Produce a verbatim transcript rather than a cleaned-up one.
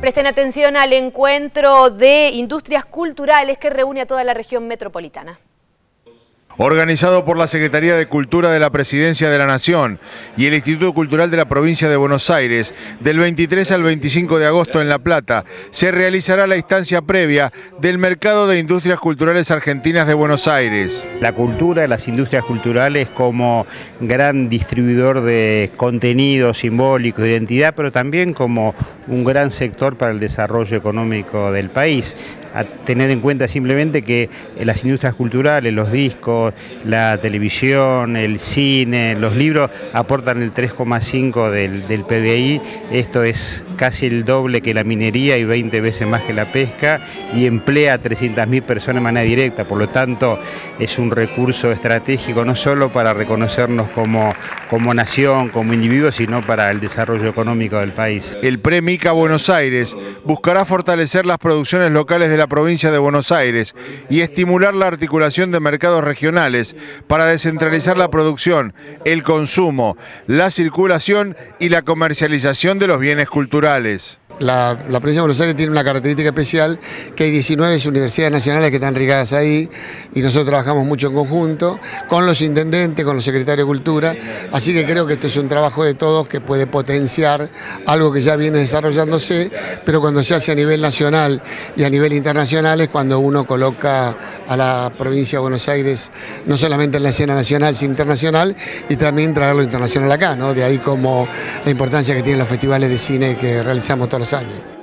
Presten atención al encuentro de industrias culturales que reúne a toda la región metropolitana. Organizado por la Secretaría de Cultura de la Presidencia de la Nación y el Instituto Cultural de la Provincia de Buenos Aires, del veintitrés al veinticinco de agosto en La Plata, se realizará la instancia previa del Mercado de Industrias Culturales Argentinas de Buenos Aires. La cultura, las industrias culturales como gran distribuidor de contenido simbólico, de identidad, pero también como un gran sector para el desarrollo económico del país. A tener en cuenta simplemente que las industrias culturales, los discos, la televisión, el cine, los libros aportan el tres coma cinco del, del P B I, esto es casi el doble que la minería y veinte veces más que la pesca, y emplea a trescientas mil personas de manera directa, por lo tanto es un recurso estratégico no solo para reconocernos como, como nación, como individuos, sino para el desarrollo económico del país. El Pre-Mica Buenos Aires buscará fortalecer las producciones locales de la provincia de Buenos Aires y estimular la articulación de mercados regionales para descentralizar la producción, el consumo, la circulación y la comercialización de los bienes culturales. La, la provincia de Buenos Aires tiene una característica especial, que hay diecinueve universidades nacionales que están ligadas ahí, y nosotros trabajamos mucho en conjunto con los intendentes, con los secretarios de Cultura, así que creo que esto es un trabajo de todos que puede potenciar algo que ya viene desarrollándose, pero cuando se hace a nivel nacional y a nivel internacional es cuando uno coloca a la provincia de Buenos Aires no solamente en la escena nacional, sino internacional, y también traerlo internacional acá, ¿no? De ahí como la importancia que tienen los festivales de cine que realizamos todos los años.